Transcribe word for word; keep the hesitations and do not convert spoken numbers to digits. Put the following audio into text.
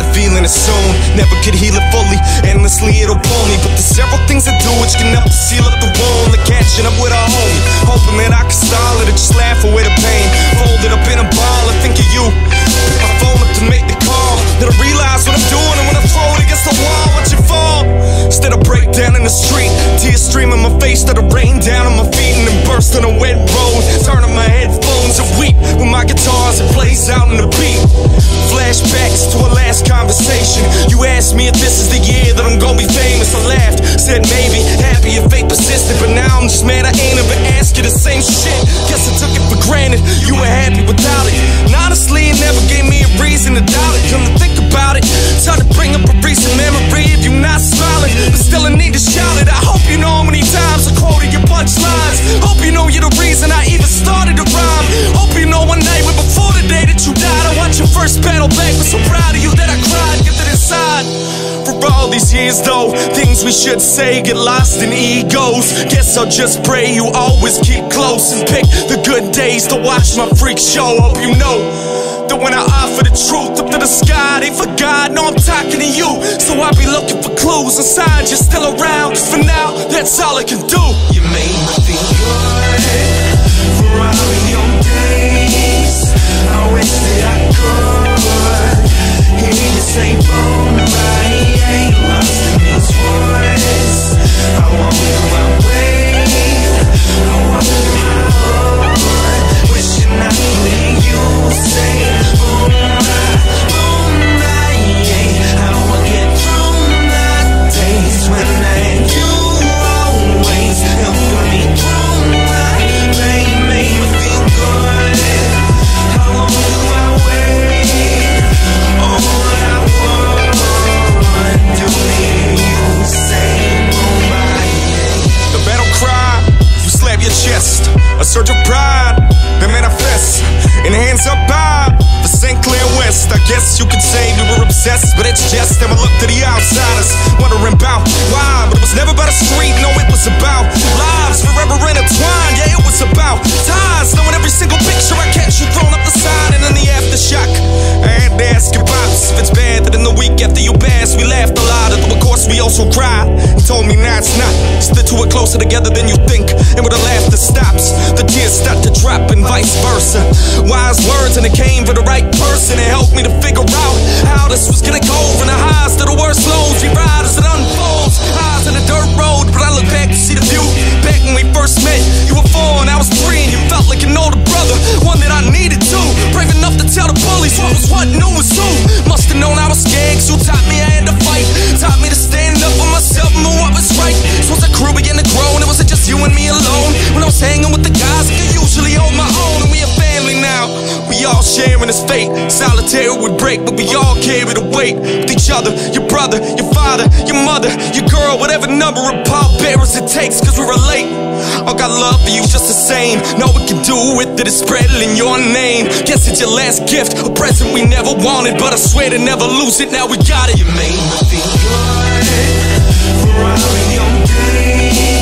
feeling it soon. Never could heal it fully, endlessly it'll pull me. But there's several things I do which can help to seal up the wound. Like catching up with a homie, hoping that I can stall it or just laugh away the pain. Fold it up in a ball and think of you. Pick my phone up to make the call. Then I realize what I'm doing, and when I throw it against the wall, watch it fall. Instead of break down in the street, tears stream in my face, start to rain down on my feet, and then burst on a wet road. Turning my headphones and weep with my guitars, it plays out in the beat. Flashbacks to our last conversation. You asked me if this is the year that I'm gonna be famous. I laughed, said maybe, happy if fate persisted. But now I'm just mad I ain't ever asked you the same shit. Guess I took it for granted, you were happy without it. And honestly, it never gave me a reason to doubt it. Come to think about it, it's hard to bring up a recent memory if you're not smiling. But still I need to shout it. I hope you know how many times I quoted your punchlines. Hope you know you're the reason I even started to rhyme. Hope you know one night, but before the day that you died, I watched your first battle back. Was so proud of you that I cried, get it inside. For all these years though, things we should say get lost in egos. Guess I'll just pray you always keep close and pick the good days to watch my freak show. Hope you know that when I offer the truth up to the sky, they forgot, no I'm talking to you. So I'll be looking for clues and signs you're still around. For now, that's all I can do. You made me feel good for all of your days. I wish that I could hear you say boom, right, ain't lost in these words. I wonder my way, I wonder my heart, wishing I could hear you say boom, right, boom, right, yeah. How I get through my days when I had you always helping me through my pain, made me feel good. How long do I wait? Oh, what I want to hear you say boom, right, yeah. The battle cry, you slap your chest. A surge of pride that manifests in hands up high for Saint Clair West. I guess you could say we were obsessed, but it's just that we look to the outsiders, wondering about why. But it was never about a street, no, it was about lives forever intertwined. Yeah, it was about ties, knowing every single picture I catch you throwing up the sign. And in the aftershock, I had to ask your pops if it's bad that in the week after you passed we laughed a lot, although of course we also cried. He told me nah, it's not. Stood to it closer together than you think, and with a laughter stops, the tears start to drop and vice versa. Wise words, and it came for the right person. It helped me to figure out how this was gonna go. From the highs to the worst lows, we ride as it unfolds. Highs in the dirt road, but I look back to see the view. Back when we first met, you were four and I was three, and you felt like an older brother, one that I needed to. Brave enough to tell the bullies what was what, knew was who. Must've known I was scared, 'cause you taught me I had to fight. Taught me to stand up for myself and know what was right. This was a crew beginning to grow, and it wasn't just you and me alone. When I was hanging with the guys, I could usually hold my own. And we a family now, we all sharing this fate. Solitary would break, but we all carry the weight with each other. Your brother, your father, your mother, your girl, whatever number of pallbearers it takes, 'cause we relate. I got love for you just the same. Know we can do with it is spreading in your name. Guess it's your last gift, a present we never wanted, but I swear to never lose it, now we got it. You made me feel good for all of your days.